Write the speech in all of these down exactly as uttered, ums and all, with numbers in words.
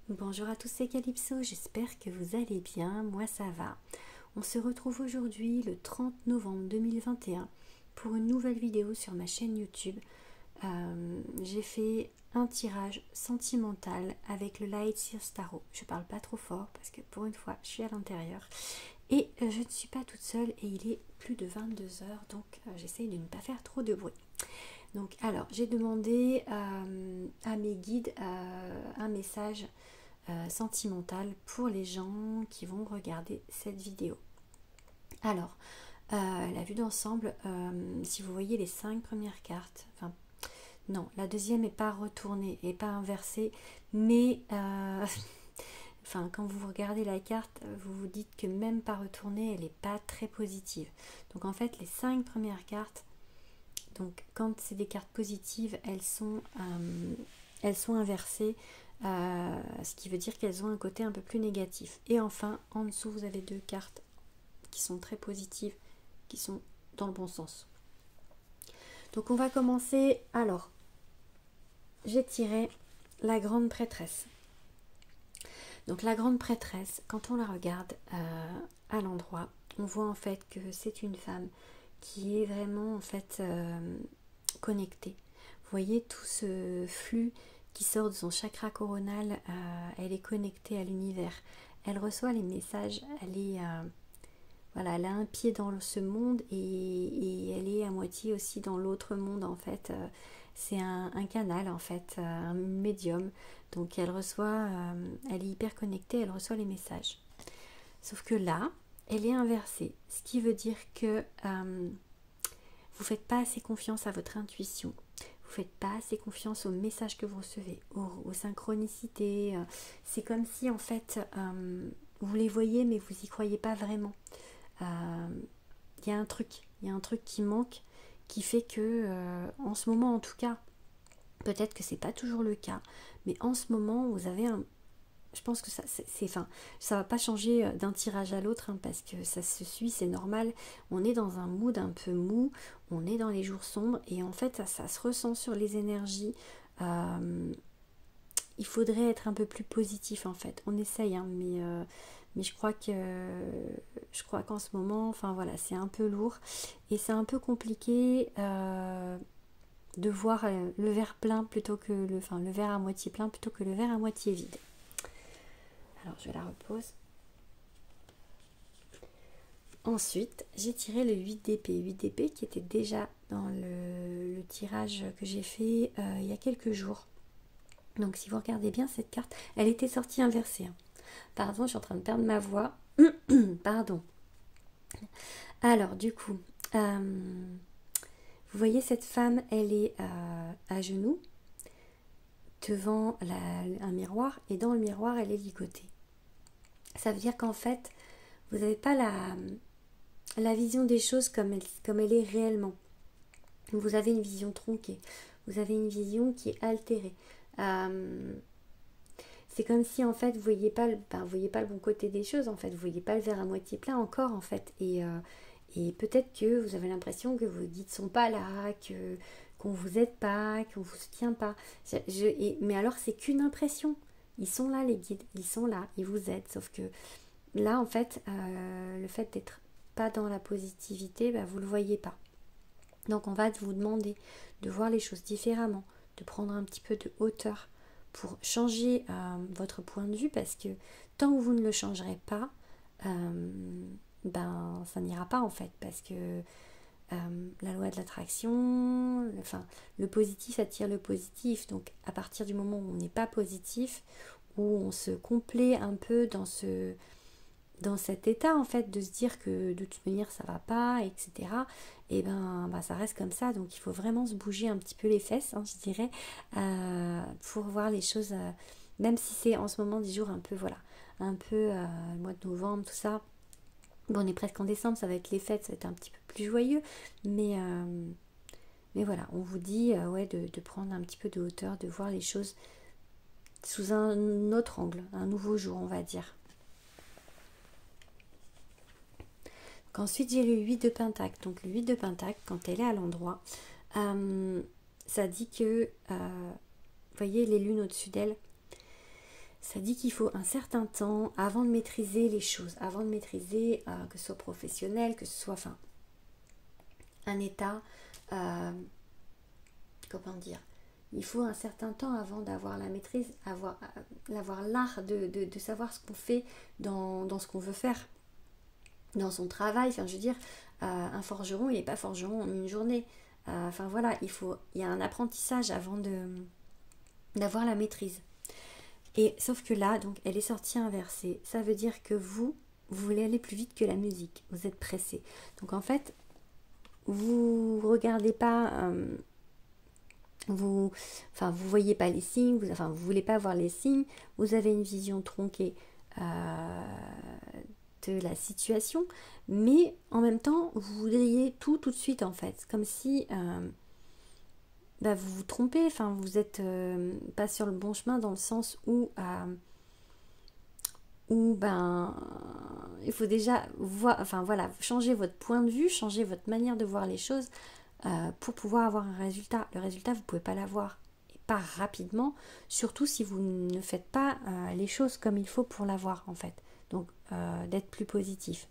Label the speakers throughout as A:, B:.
A: Bonjour à tous, c'est Calypso, j'espère que vous allez bien, moi ça va. On se retrouve aujourd'hui le trente novembre deux mille vingt et un pour une nouvelle vidéo sur ma chaîne YouTube. Euh, j'ai fait un tirage sentimental avec le Light Sears Tarot. Je parle pas trop fort parce que pour une fois je suis à l'intérieur. Et euh, je ne suis pas toute seule et il est plus de vingt-deux heures, donc euh, j'essaye de ne pas faire trop de bruit. Donc alors j'ai demandé euh, à mes guides euh, un message euh, sentimental pour les gens qui vont regarder cette vidéo. Alors euh, la vue d'ensemble, euh, si vous voyez les cinq premières cartes, enfin non, la deuxième n'est pas retournée et pas inversée, mais euh, enfin quand vous regardez la carte, vous vous dites que même pas retournée, elle n'est pas très positive. Donc en fait les cinq premières cartes, donc quand c'est des cartes positives, elles sont, euh, elles sont inversées, euh, ce qui veut dire qu'elles ont un côté un peu plus négatif. Et enfin, en dessous, vous avez deux cartes qui sont très positives, qui sont dans le bon sens. Donc on va commencer. Alors, j'ai tiré la grande prêtresse. Donc la grande prêtresse, quand on la regarde euh, à l'endroit, on voit en fait que c'est une femme qui est vraiment en fait euh, connectée. Vous voyez tout ce flux qui sort de son chakra coronal, euh, elle est connectée à l'univers. Elle reçoit les messages, elle est euh, voilà, elle a un pied dans ce monde et, et elle est à moitié aussi dans l'autre monde en fait. Euh, c'est un, un canal en fait, euh, un médium. Donc elle reçoit, euh, elle est hyper connectée, elle reçoit les messages. Sauf que là, elle est inversée, ce qui veut dire que euh, vous ne faites pas assez confiance à votre intuition. Vous ne faites pas assez confiance aux messages que vous recevez, aux, aux synchronicités. C'est comme si en fait euh, vous les voyez mais vous n'y croyez pas vraiment. Il euh, y a un truc, il y a un truc qui manque, qui fait que euh, en ce moment en tout cas, peut-être que c'est pas toujours le cas, mais en ce moment vous avez un, je pense que ça c'est, enfin, ça va pas changer d'un tirage à l'autre hein, parce que ça se suit, c'est normal. On est dans un mood un peu mou, on est dans les jours sombres et en fait ça, ça se ressent sur les énergies. Euh, il faudrait être un peu plus positif en fait. On essaye, hein, mais euh, mais je crois que je crois qu'en ce moment, enfin voilà, c'est un peu lourd et c'est un peu compliqué. Euh, de voir le verre plein plutôt que le, enfin, le verre à moitié plein plutôt que le verre à moitié vide. Alors je la repose. Ensuite, j'ai tiré le huit d'épée. huit d'épée qui était déjà dans le, le tirage que j'ai fait euh, il y a quelques jours. Donc si vous regardez bien cette carte, elle était sortie inversée. Hein. Pardon, je suis en train de perdre ma voix. Pardon. Alors du coup, euh, vous voyez cette femme, elle est euh, à genoux devant la, un miroir et dans le miroir, elle est ligotée. Ça veut dire qu'en fait, vous n'avez pas la, la vision des choses comme elle, comme elle est réellement. Vous avez une vision tronquée, vous avez une vision qui est altérée. Euh, c'est comme si en fait vous voyez pas, le, ben, vous voyez pas le bon côté des choses en fait, vous voyez pas le verre à moitié plein encore en fait. Et, euh, et peut-être que vous avez l'impression que vos guides sont pas là, que qu'on vous aide pas, qu'on vous soutient pas. Je, je, et, mais alors c'est qu'une impression. Ils sont là les guides, ils sont là, ils vous aident. Sauf que là en fait, euh, le fait d'être pas dans la positivité, ben, vous le voyez pas. Donc on va vous demander de voir les choses différemment, de prendre un petit peu de hauteur pour changer euh, votre point de vue parce que tant que vous ne le changerez pas, euh, ben ça n'ira pas en fait parce que euh, la loi de l'attraction, le, enfin, le positif attire le positif. Donc à partir du moment où on n'est pas positif, où on se complaît un peu dans ce dans cet état en fait de se dire que de toute manière ça va pas, etc. Et ben bah, ça reste comme ça, donc il faut vraiment se bouger un petit peu les fesses, hein, je dirais, euh, pour voir les choses, euh, même si c'est en ce moment des jours un peu, voilà, un peu euh, le mois de novembre, tout ça. Bon, on est presque en décembre, ça va être les fêtes, ça va être un petit peu plus joyeux, mais euh, mais voilà, on vous dit euh, ouais de, de prendre un petit peu de hauteur, de voir les choses sous un autre angle, un nouveau jour, on va dire. Ensuite, j'ai le huit de pentacle. Donc, le huit de pentacle, quand elle est à l'endroit, euh, ça dit que, euh, vous voyez, les lunes au-dessus d'elle, Ça dit qu'il faut un certain temps avant de maîtriser les choses, avant de maîtriser, euh, que ce soit professionnel, que ce soit enfin, un état, euh, comment dire, il faut un certain temps avant d'avoir la maîtrise, avoir, avoir l'art de, de, de savoir ce qu'on fait dans, dans ce qu'on veut faire, dans son travail. Enfin, je veux dire, euh, un forgeron, il n'est pas forgeron en une journée. Euh, enfin voilà, il faut, il y a un apprentissage avant de, d'avoir la maîtrise. Et sauf que là, donc, elle est sortie inversée. Ça veut dire que vous, vous voulez aller plus vite que la musique. Vous êtes pressé. Donc en fait, vous regardez pas, euh, vous, enfin, vous voyez pas les signes. Vous, enfin, vous voulez pas voir les signes. Vous avez une vision tronquée euh, de la situation, mais en même temps, vous voudriez tout tout de suite en fait, comme si euh, bah, vous vous trompez, enfin vous êtes euh, pas sur le bon chemin dans le sens où euh, où ben il faut déjà voir, enfin voilà, changer votre point de vue, changer votre manière de voir les choses euh, pour pouvoir avoir un résultat. Le résultat, vous pouvez pas l'avoir et pas rapidement, surtout si vous ne faites pas euh, les choses comme il faut pour l'avoir en fait. Donc euh, d'être plus positif.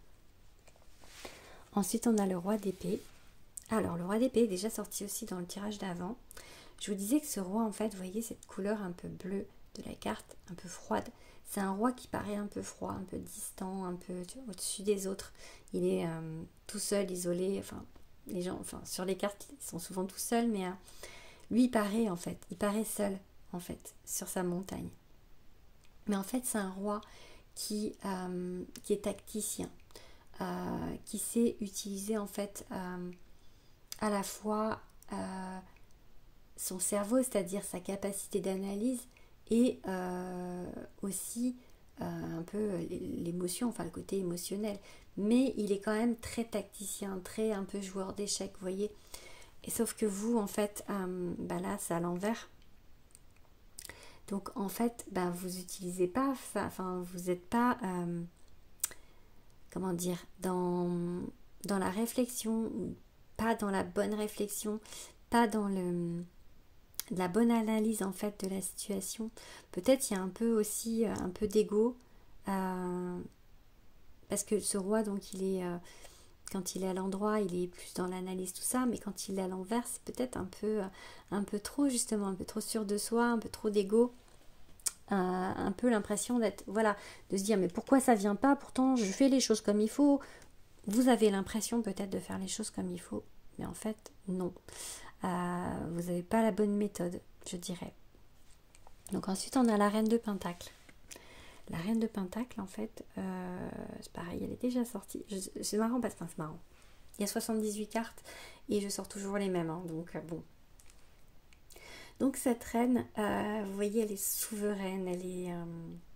A: Ensuite, on a le roi d'épée. Alors, le roi d'épée est déjà sorti aussi dans le tirage d'avant. Je vous disais que ce roi, en fait, vous voyez cette couleur un peu bleue de la carte, un peu froide. C'est un roi qui paraît un peu froid, un peu distant, un peu au-dessus des autres. Il est euh, tout seul, isolé. Enfin, les gens, enfin, sur les cartes, ils sont souvent tout seuls, mais euh, lui, il paraît, en fait, il paraît seul, en fait, sur sa montagne. Mais en fait, c'est un roi qui, euh, qui est tacticien, euh, qui sait utiliser, en fait, euh, à la fois euh, son cerveau, c'est-à-dire sa capacité d'analyse, et euh, aussi euh, un peu l'émotion, enfin le côté émotionnel. Mais il est quand même très tacticien, très un peu joueur d'échecs, vous voyez. Et sauf que vous, en fait, euh, bah là, c'est à l'envers. Donc, en fait, bah, vous n'utilisez pas, enfin, vous n'êtes pas, euh, comment dire, dans, dans la réflexion, pas dans la bonne réflexion, pas dans le, la bonne analyse en fait de la situation. Peut-être il y a un peu aussi euh, un peu d'ego euh, parce que ce roi donc il est euh, quand il est à l'endroit il est plus dans l'analyse tout ça, mais quand il est à l'envers c'est peut-être un peu euh, un peu trop justement, un peu trop sûr de soi, un peu trop d'ego. Euh, un peu l'impression d'être, voilà, de se dire mais pourquoi ça vient pas, pourtant je fais les choses comme il faut. Vous avez l'impression peut-être de faire les choses comme il faut, mais en fait non. Euh, vous n'avez pas la bonne méthode, je dirais. Donc ensuite on a la reine de Pentacle. La reine de Pentacle, en fait, euh, c'est pareil, elle est déjà sortie. Je, c'est marrant parce que enfin, c'est marrant. Il y a soixante-dix-huit cartes et je sors toujours les mêmes, hein, donc euh, bon. Donc cette reine, euh, vous voyez, elle est souveraine, elle est euh,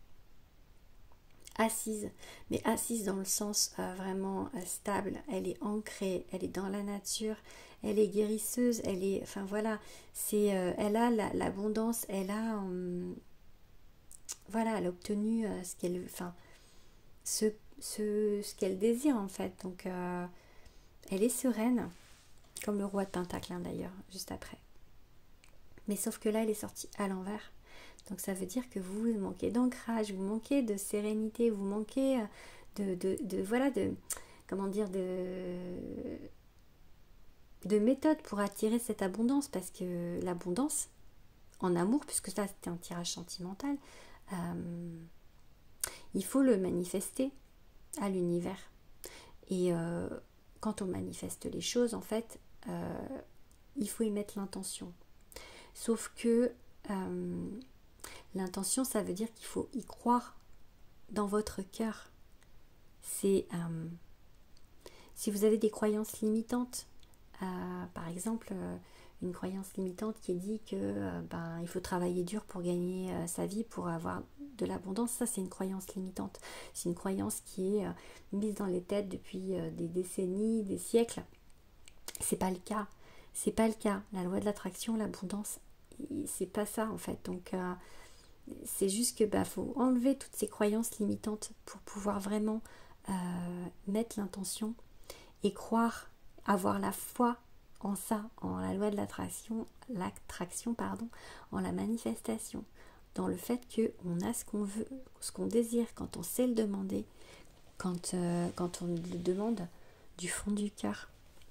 A: assise, mais assise dans le sens euh, vraiment euh, stable. Elle est ancrée, elle est dans la nature, elle est guérisseuse, elle est, enfin voilà, c'est, euh, elle a la, l'abondance, elle a, euh, voilà, elle a obtenu euh, ce qu'elle, enfin, ce, ce, ce qu'elle désire en fait. Donc euh, elle est sereine, comme le roi de Pentacle hein, d'ailleurs, juste après. Mais sauf que là, elle est sortie à l'envers. Donc ça veut dire que vous manquez d'ancrage, vous manquez de sérénité, vous manquez de, de, de voilà, de, comment dire, de, de méthode pour attirer cette abondance. Parce que l'abondance, en amour, puisque ça c'était un tirage sentimental, euh, il faut le manifester à l'univers. Et euh, quand on manifeste les choses, en fait, euh, il faut y mettre l'intention. Sauf que euh, l'intention, ça veut dire qu'il faut y croire dans votre cœur. C'est euh, si vous avez des croyances limitantes, euh, par exemple euh, une croyance limitante qui dit que euh, ben, il faut travailler dur pour gagner euh, sa vie, pour avoir de l'abondance, ça c'est une croyance limitante. C'est une croyance qui est euh, mise dans les têtes depuis euh, des décennies, des siècles. C'est pas le cas. C'est pas le cas. La loi de l'attraction, l'abondance, c'est pas ça en fait. Donc euh, c'est juste que bah faut enlever toutes ces croyances limitantes pour pouvoir vraiment euh, mettre l'intention et croire, avoir la foi en ça, en la loi de l'attraction, l'attraction pardon, en la manifestation, dans le fait qu'on a ce qu'on veut, ce qu'on désire, quand on sait le demander, quand, euh, quand on le demande du fond du cœur.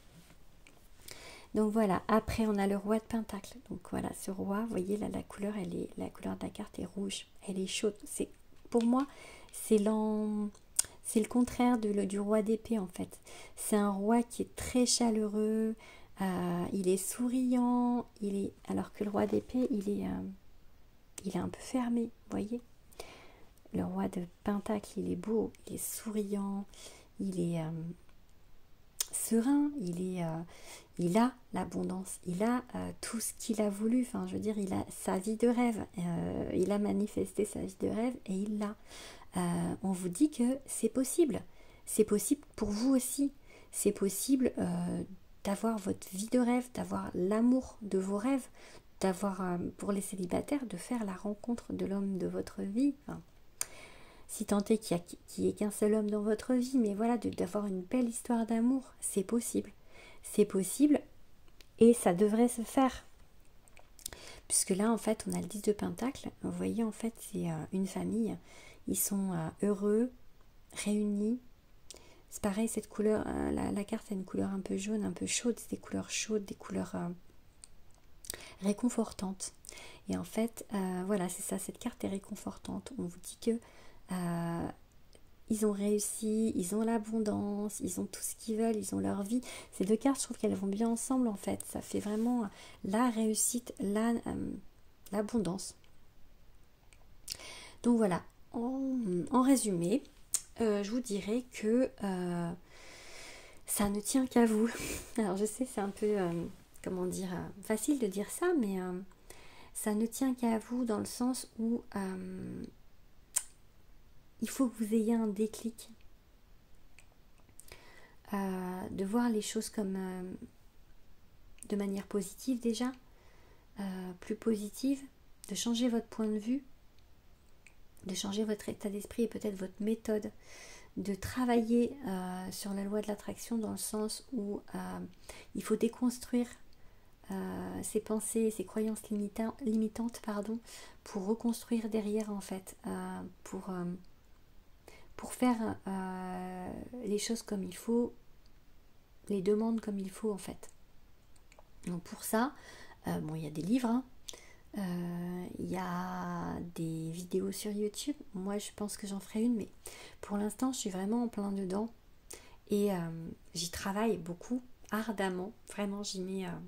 A: Donc voilà, après on a le roi de Pentacle. Donc voilà, ce roi, vous voyez là, la couleur, elle est, la couleur de la carte est rouge, elle est chaude. C'est, pour moi, c'est l'en... c'est le contraire de, le, du roi d'épée en fait. C'est un roi qui est très chaleureux, euh, il est souriant, il est, alors que le roi d'épée, il est, euh, il est un peu fermé, vous voyez. Le roi de Pentacle, il est beau, il est souriant, il est euh, serein, il est, euh, il a l'abondance, il a euh, tout ce qu'il a voulu. Enfin, je veux dire, il a sa vie de rêve, euh, il a manifesté sa vie de rêve et il l'a. Euh, on vous dit que c'est possible, c'est possible pour vous aussi. C'est possible euh, d'avoir votre vie de rêve, d'avoir l'amour de vos rêves, d'avoir euh, pour les célibataires de faire la rencontre de l'homme de votre vie. Enfin, si tant est qu'il n'y ait qu'un seul homme dans votre vie, mais voilà, d'avoir une belle histoire d'amour, c'est possible. C'est possible et ça devrait se faire. Puisque là, en fait, on a le dix de Pentacle. Vous voyez, en fait, c'est euh, une famille. Ils sont euh, heureux, réunis. C'est pareil, cette couleur, euh, la, la carte a une couleur un peu jaune, un peu chaude. C'est des couleurs chaudes, des couleurs euh, réconfortantes. Et en fait, euh, voilà, c'est ça, cette carte est réconfortante. On vous dit que Euh, ils ont réussi, ils ont l'abondance, ils ont tout ce qu'ils veulent, ils ont leur vie. Ces deux cartes, je trouve qu'elles vont bien ensemble en fait. Ça fait vraiment la réussite, la, euh, l'abondance. Donc voilà, en, en résumé, euh, je vous dirais que euh, ça ne tient qu'à vous. Alors je sais, c'est un peu, euh, comment dire, euh, facile de dire ça, mais euh, ça ne tient qu'à vous dans le sens où euh, il faut que vous ayez un déclic, euh, de voir les choses comme euh, de manière positive déjà, euh, plus positive, de changer votre point de vue, de changer votre état d'esprit et peut-être votre méthode, de travailler euh, sur la loi de l'attraction dans le sens où euh, il faut déconstruire euh, ses pensées, ses croyances limita- limitantes, pardon, pour reconstruire derrière en fait, euh, pour... Euh, pour faire euh, les choses comme il faut, les demandes comme il faut en fait. Donc pour ça, euh, bon, il y a des livres, hein, euh, il y a des vidéos sur YouTube. Moi je pense que j'en ferai une, mais pour l'instant je suis vraiment en plein dedans et euh, j'y travaille beaucoup, ardemment, vraiment j'y mets... Euh,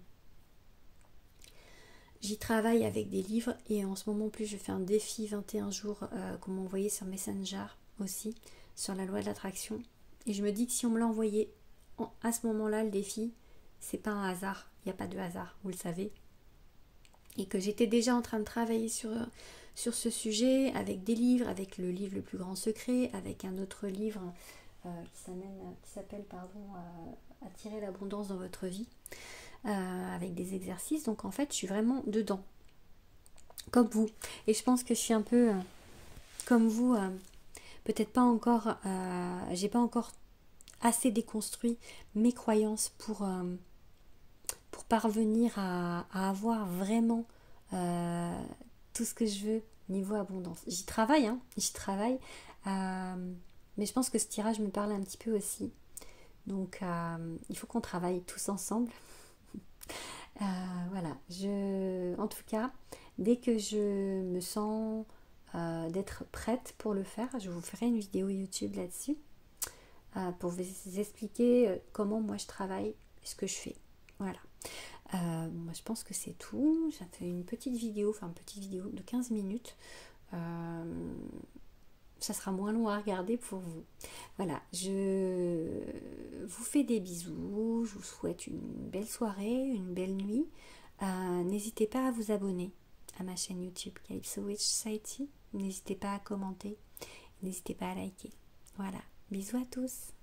A: J'y travaille avec des livres et en ce moment plus je fais un défi vingt et un jours euh, qu'on m'a envoyé sur Messenger aussi, sur la loi de l'attraction. Et je me dis que si on me l'a envoyé en, à ce moment-là, le défi, c'est pas un hasard, il n'y a pas de hasard, vous le savez. Et que j'étais déjà en train de travailler sur, sur ce sujet avec des livres, avec le livre Le plus grand secret, avec un autre livre euh, qui s'appelle pardon, euh, Attirer l'abondance dans votre vie. Euh, avec des exercices, donc en fait je suis vraiment dedans comme vous et je pense que je suis un peu euh, comme vous, euh, peut-être pas encore euh, j'ai pas encore assez déconstruit mes croyances pour euh, pour parvenir à, à avoir vraiment euh, tout ce que je veux niveau abondance. J'y travaille, hein, j'y travaille euh, mais je pense que ce tirage me parle un petit peu aussi, donc euh, il faut qu'on travaille tous ensemble. Euh, voilà, je, en tout cas, dès que je me sens euh, d'être prête pour le faire, je vous ferai une vidéo YouTube là-dessus euh, pour vous expliquer comment moi je travaille et ce que je fais. Voilà. Euh, moi, je pense que c'est tout. J'ai fait une petite vidéo, enfin une petite vidéo de quinze minutes. Euh, ça sera moins long à regarder pour vous. Voilà, je vous fais des bisous, je vous souhaite une belle soirée, une belle nuit. Euh, n'hésitez pas à vous abonner à ma chaîne YouTube Calypso Witch Society. N'hésitez pas à commenter, n'hésitez pas à liker. Voilà, bisous à tous.